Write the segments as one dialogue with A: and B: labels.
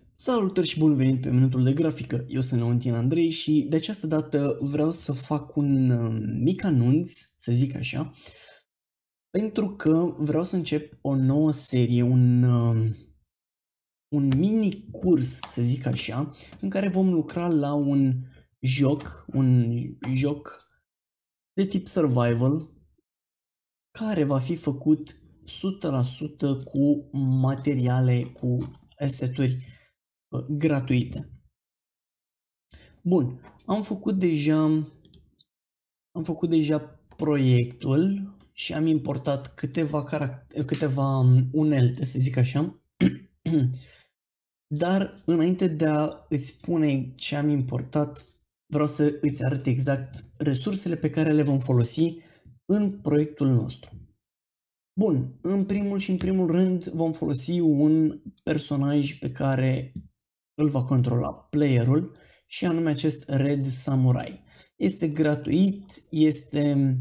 A: Salutări și bun venit pe Minutul de Grafică. Eu sunt Leontin Andrei și de această dată vreau să fac un mic anunț, să zic așa, pentru că vreau să încep o nouă serie, un mini curs, să zic așa, în care vom lucra la un joc de tip survival, care va fi făcut 100% cu materiale, cu asset-uri gratuite. Bun, am făcut deja proiectul și am importat câteva unelte, să zic așa. Dar înainte de a îți spune ce am importat, vreau să îți arăt exact resursele pe care le vom folosi în proiectul nostru. Bun, în primul rând vom folosi un personaj pe care îl va controla playerul și anume acest Red Samurai. Este gratuit, este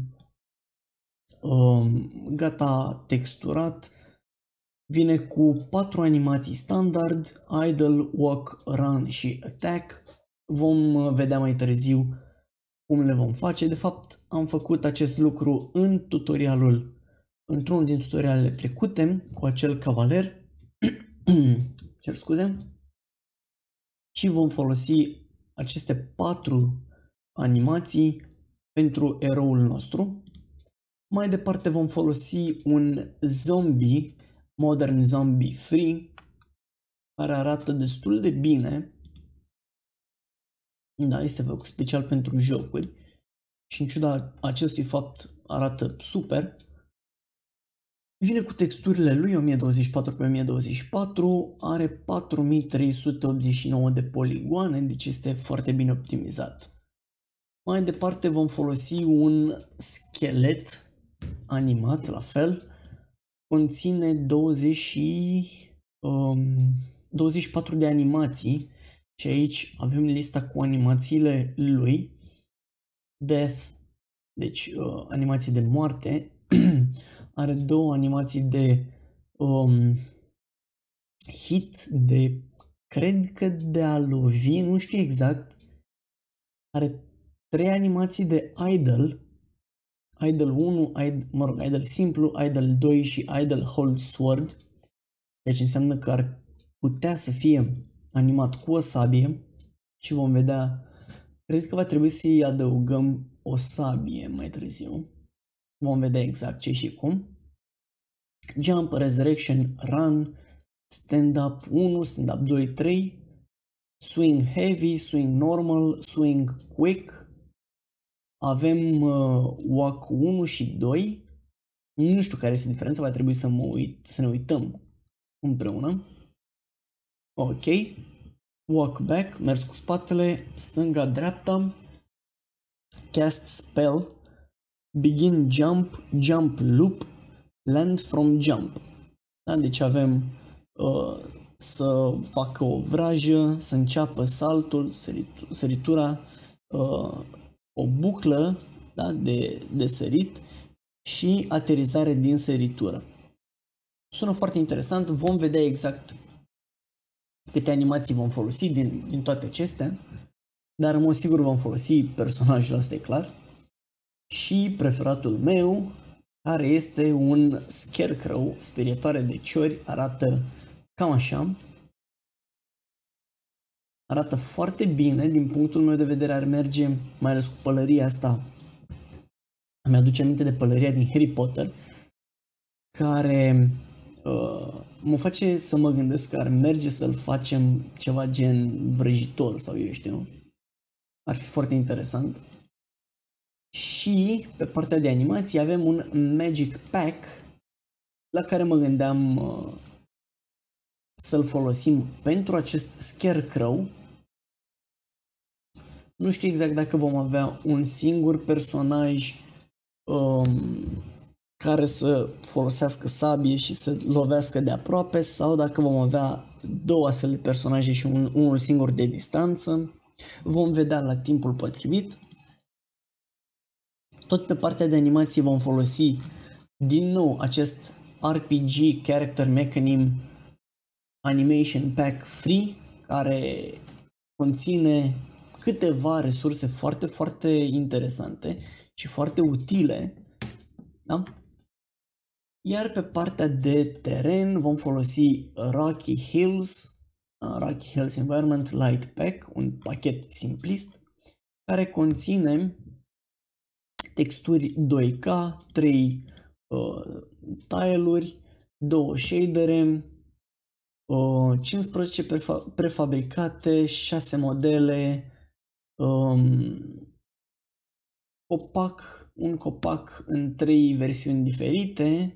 A: gata texturat, vine cu 4 animații standard, idle, walk, run și attack. Vom vedea mai târziu cum le vom face. De fapt, am făcut acest lucru într-unul din tutorialele trecute cu acel cavaler. Cer scuze. Și vom folosi aceste 4 animații pentru eroul nostru. Mai departe vom folosi un zombie, Modern Zombie Free, care arată destul de bine. Da, este făcut special pentru jocuri și în ciuda acestui fapt arată super. Vine cu texturile lui 1024 pe 1024, are 4389 de poligoane, deci este foarte bine optimizat. Mai departe vom folosi un schelet animat, la fel, conține 24 de animații și aici avem lista cu animațiile lui. Death, deci animații de moarte, are 2 animații de hit, cred că de a lovi, nu știu exact, are 3 animații de idle, idle 1, idle simplu, idle 2 și idle hold sword, deci înseamnă că ar putea să fie animat cu o sabie și vom vedea, cred că va trebui să-i adăugăm o sabie mai târziu, vom vedea exact ce și cum. Jump, Resurrection, Run, Stand Up 1, Stand Up 2, 3, Swing Heavy, Swing Normal, Swing Quick, avem Walk 1 și 2, nu știu care este diferența, va trebui să ne uităm împreună. Ok, Walk Back, mers cu spatele, stânga-dreapta, Cast Spell, Begin Jump, Jump Loop, Land from Jump. Da? Deci avem să facă o vrajă, să înceapă saltul, săritura, o buclă, da? de sărit și aterizare din săritură. Sună foarte interesant, vom vedea exact câte animații vom folosi din toate acestea, dar în mod sigur vom folosi personajul ăsta, e clar. Și preferatul meu, care este un Scarecrow, sperietoare de ciori, arată cam așa. Arată foarte bine, din punctul meu de vedere ar merge, mai ales cu pălăria asta. Îmi aduce aminte de pălăria din Harry Potter, care mă face să mă gândesc că ar merge să-l facem ceva gen vrăjitor sau eu știu. Ar fi foarte interesant. Și pe partea de animații avem un Magic Pack la care mă gândeam să-l folosim pentru acest Scarecrow. Nu știu exact dacă vom avea un singur personaj care să folosească sabie și să lovească de aproape sau dacă vom avea 2 astfel de personaje și unul singur de distanță. Vom vedea la timpul potrivit. Tot pe partea de animații vom folosi din nou acest RPG Character Mechanism Animation Pack Free, care conține câteva resurse foarte, foarte interesante și foarte utile, da? Iar pe partea de teren vom folosi Rocky Hills Environment Light Pack, un pachet simplist care conține texturi 2K, 3 tile-uri, 2 shadere, 15 prefabricate, 6 modele, un copac în 3 versiuni diferite,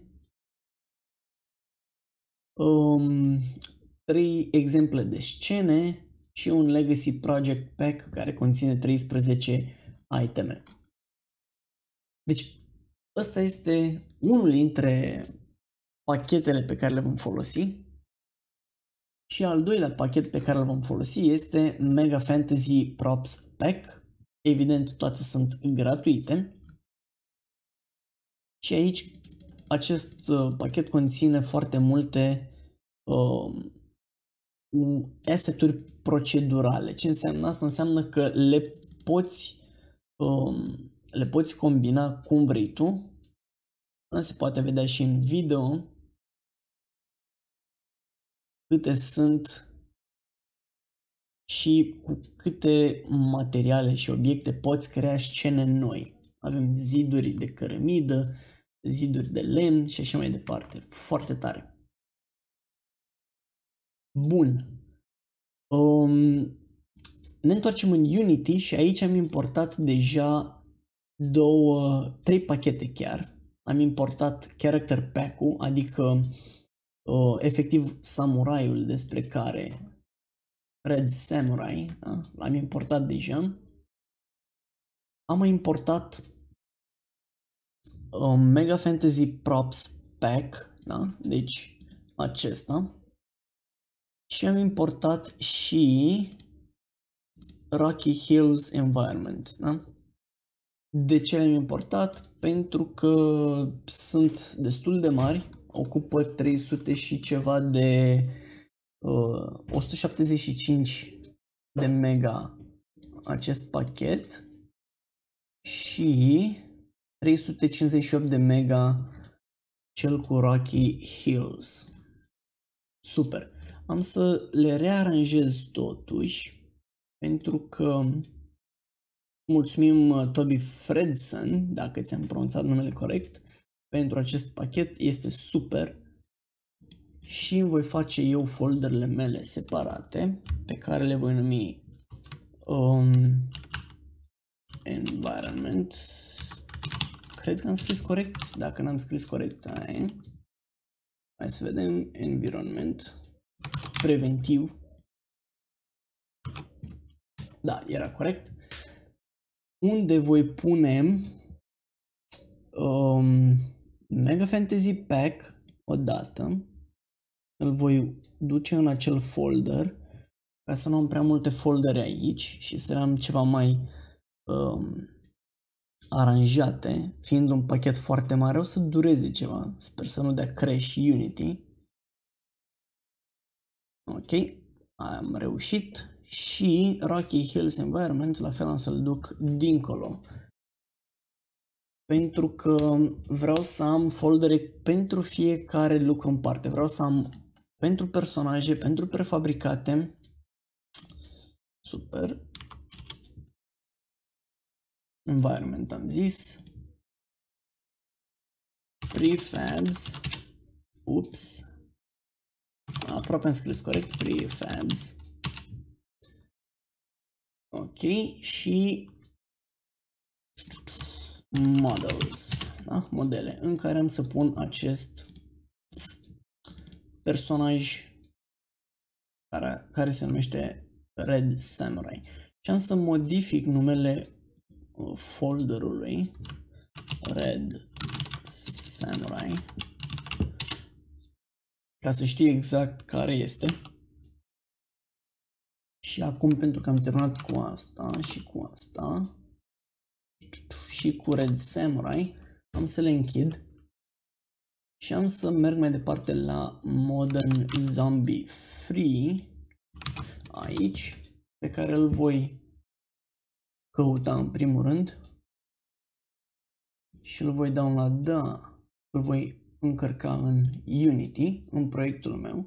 A: 3 exemple de scene și un Legacy Project Pack care conține 13 iteme. Deci, ăsta este unul dintre pachetele pe care le vom folosi. Și al doilea pachet pe care îl vom folosi este Mega Fantasy Props Pack. Evident, toate sunt gratuite. Și aici acest pachet conține foarte multe asset-uri procedurale. Ce înseamnă asta? Înseamnă că le poți combina cum vrei tu. Se poate vedea și în video câte sunt și cu câte materiale și obiecte poți crea scene noi. Avem ziduri de cărămidă, ziduri de lemn și așa mai departe. Foarte tare. Bun. Ne întoarcem în Unity și aici am importat deja 3 pachete chiar. Am importat Character Pack-ul, adică efectiv samuraiul despre care Red Samurai, da? L-am importat deja. Am mai importat Mega Fantasy Props Pack, da? Deci acesta. Și am importat și Rocky Hills Environment, da? De ce le-am importat? Pentru că sunt destul de mari, ocupă 300 și ceva de 175 de mega acest pachet și 358 de mega cel cu Rocky Hills. Super. Am să le rearanjez totuși pentru că mulțumim Toby Fredson, dacă ți-am pronunțat numele corect, pentru acest pachet. Este super. Și voi face eu folderele mele separate pe care le voi numi environment. Cred că am scris corect. Dacă n-am scris corect, hai să vedem. Environment preventiv. Da, era corect. Unde voi pune Mega Fantasy Pack odată. Îl voi duce în acel folder ca să nu am prea multe foldere aici și să am ceva mai aranjate. Fiind un pachet foarte mare, o să dureze ceva. Sper să nu dea crash Unity. Ok, am reușit. Și Rocky Hills Environment, la fel am să-l duc dincolo. Pentru că vreau să am foldere pentru fiecare lucru în parte. Vreau să am pentru personaje, pentru prefabricate. Super. Environment am zis. Prefabs. Ups. Aproape am scris corect. Prefabs. Ok. Și models. Da? Modele în care am să pun acest personaj care se numește Red Samurai. Și am să modific numele folderului Red Samurai ca să știu exact care este. Și acum, pentru că am terminat cu asta și cu asta și cu Red Samurai, am să le închid și am să merg mai departe la Modern Zombie Free. aici, pe care îl voi căuta în primul rând și îl voi downloada, îl voi încărca în Unity, în proiectul meu.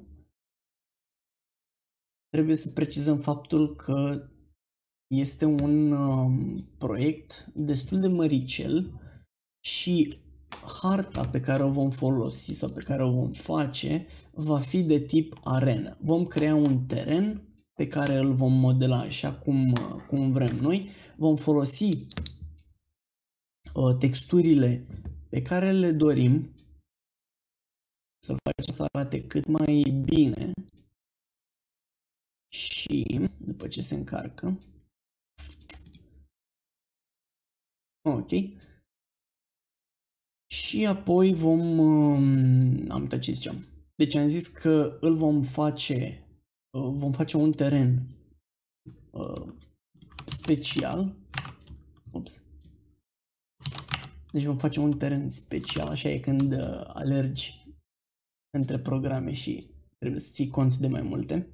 A: Trebuie să precizăm faptul că este un proiect destul de măricel și harta pe care o vom folosi sau pe care o vom face va fi de tip arenă. Vom crea un teren pe care îl vom modela așa cum vrem noi. Vom folosi texturile pe care le dorim să facem să arate cât mai bine și după ce se încarcă. Ok. Și apoi am uitat ce ziceam. Deci am zis că vom face un teren special. Ups. Deci vom face un teren special, așa e când alergi între programe și trebuie să ții cont de mai multe.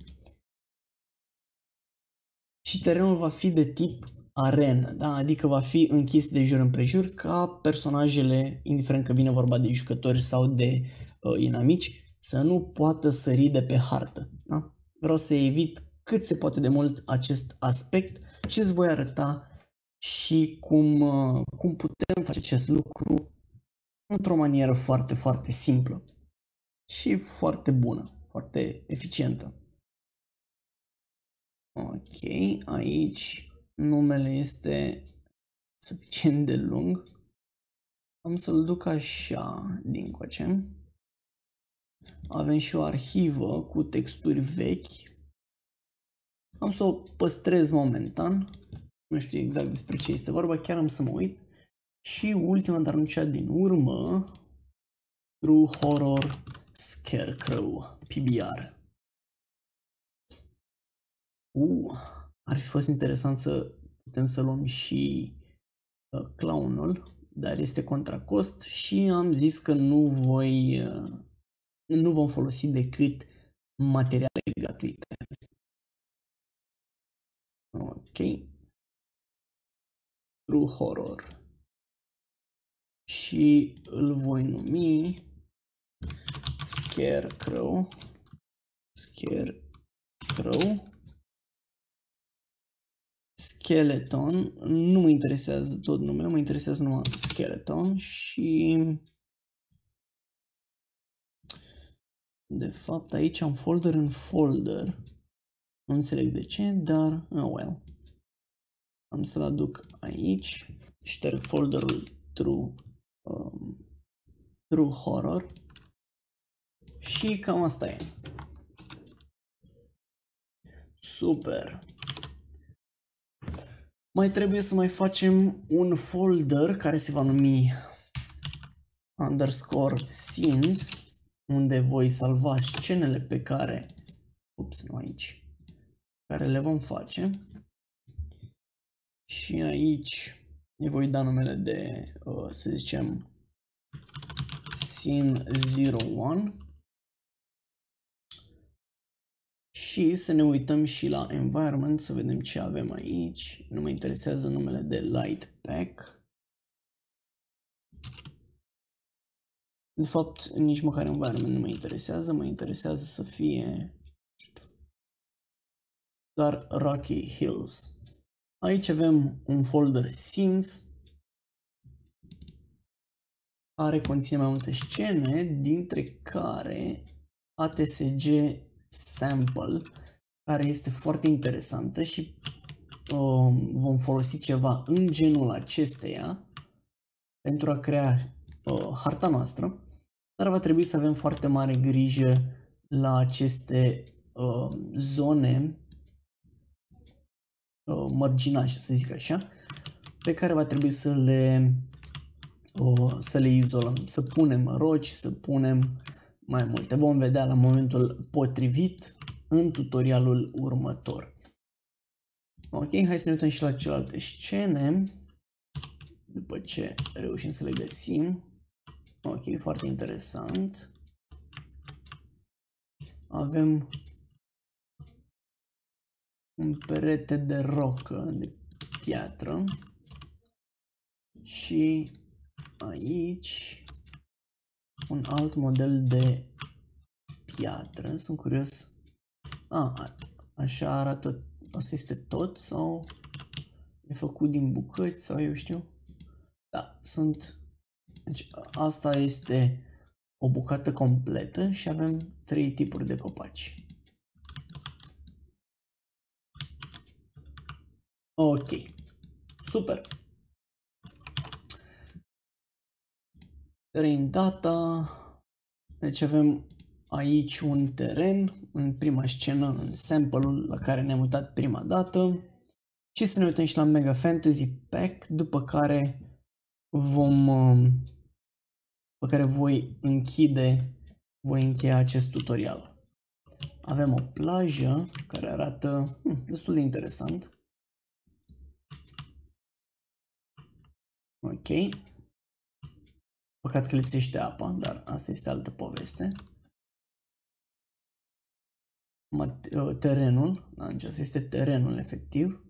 A: Și terenul va fi de tip arenă, da? Adică va fi închis de jur împrejur ca personajele, indiferent că vine vorba de jucători sau de inamici, să nu poată sări de pe hartă. Da? Vreau să evit cât se poate de mult acest aspect și îți voi arăta și cum putem face acest lucru într-o manieră foarte, foarte simplă și foarte bună, foarte eficientă. Ok, aici numele este suficient de lung. Am să-l duc așa dincoace. Avem și o arhivă cu texturi vechi. Am să o păstrez momentan. Nu știu exact despre ce este vorba, chiar am să mă uit. Și ultima, dar nu cea din urmă, True Horror Scarecrow, PBR. Ar fi fost interesant să putem să luăm și clownul, dar este contra cost și am zis că nu vom folosi decât materiale gratuite. Ok. True Horror. Și îl voi numi Scarecrow. Skeleton, nu mă interesează tot numele, mă interesează numai Skeleton și de fapt aici am folder în folder, nu înțeleg de ce, dar well. Am să-l aduc aici, șterg folderul True Horror și cam asta e. Super! Mai trebuie să mai facem un folder care se va numi _scenes, unde voi salva scenele pe care, nu aici, care le vom face. Și aici îi voi da numele de, să zicem, Scene 01. Și să ne uităm și la environment, să vedem ce avem aici. Nu mă interesează numele de light pack. De fapt, nici măcar environment nu mă interesează să fie doar Rocky Hills. Aici avem un folder scenes care conține mai multe scene, dintre care ATSG sample, care este foarte interesantă și vom folosi ceva în genul acesteia pentru a crea harta noastră, dar va trebui să avem foarte mare grijă la aceste zone marginașe, să zic așa, pe care va trebui să le izolăm, să punem roci, să punem mai multe. Vom vedea la momentul potrivit în tutorialul următor. Ok, hai să ne uităm și la celelalte scene, după ce reușim să le găsim. Ok, foarte interesant. Avem un perete de rocă, de piatră și aici un alt model de piatră. Sunt curios. Așa arată. Asta este tot sau e făcut din bucăți sau eu știu? Da, sunt. Deci asta este o bucată completă și avem 3 tipuri de copaci. Ok, super. Terrain data. Deci avem aici un teren în prima scenă, în sample-ul la care ne-am uitat prima dată. Și să ne uităm și la Mega Fantasy Pack, după care voi încheia acest tutorial. Avem o plajă care arată destul de interesant. Ok. Păcat că lipsește apa, dar asta este altă poveste. Terenul, da, deci asta este terenul efectiv.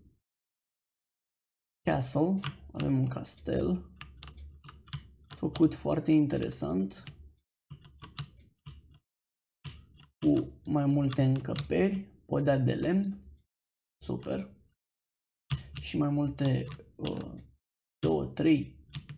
A: Castle, avem un castel. Făcut foarte interesant. Cu mai multe încăperi, podea de lemn. Super. Și mai multe 2, 3,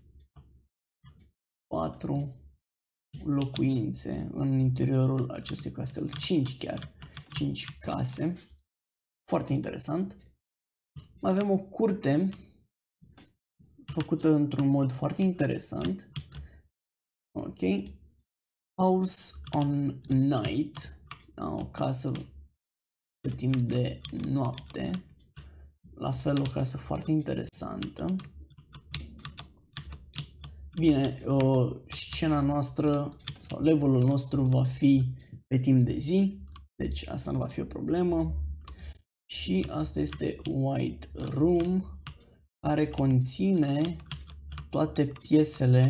A: 4 locuințe în interiorul acestui castel. 5 chiar. 5 case. Foarte interesant. Mai avem o curte făcută într-un mod foarte interesant. Ok. House on Night. O casă pe timp de noapte. La fel o casă foarte interesantă. Bine, scena noastră sau levelul nostru va fi pe timp de zi. Deci asta nu va fi o problemă. Și asta este White Room, care conține toate piesele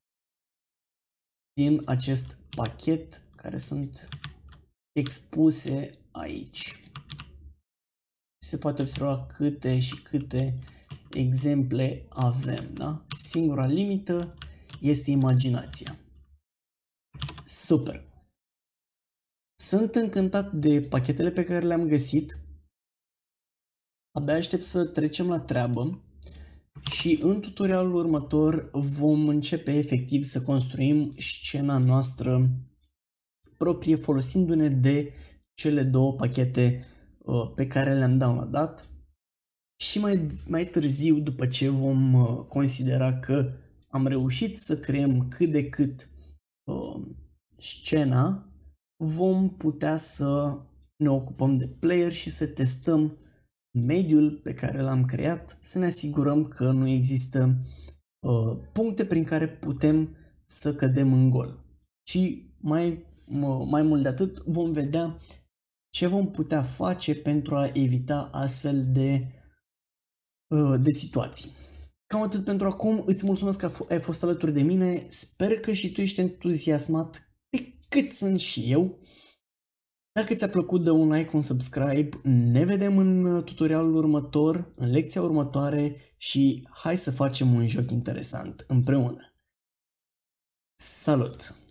A: din acest pachet care sunt expuse aici. Se poate observa câte și câte exemple avem, da? Singura limită este imaginația. Super! Sunt încântat de pachetele pe care le-am găsit. Abia aștept să trecem la treabă și în tutorialul următor vom începe efectiv să construim scena noastră proprie folosindu-ne de cele 2 pachete pe care le-am downloadat și mai târziu, după ce vom considera că am reușit să creăm cât de cât scena, vom putea să ne ocupăm de player și să testăm mediul pe care l-am creat, să ne asigurăm că nu există puncte prin care putem să cădem în gol. Și mai mult de atât vom vedea ce vom putea face pentru a evita astfel de situații. Cam atât pentru acum, îți mulțumesc că ai fost alături de mine, sper că și tu ești entuziasmat pe cât sunt și eu. Dacă ți-a plăcut, dă un like, un subscribe, ne vedem în tutorialul următor, în lecția următoare și hai să facem un joc interesant împreună. Salut!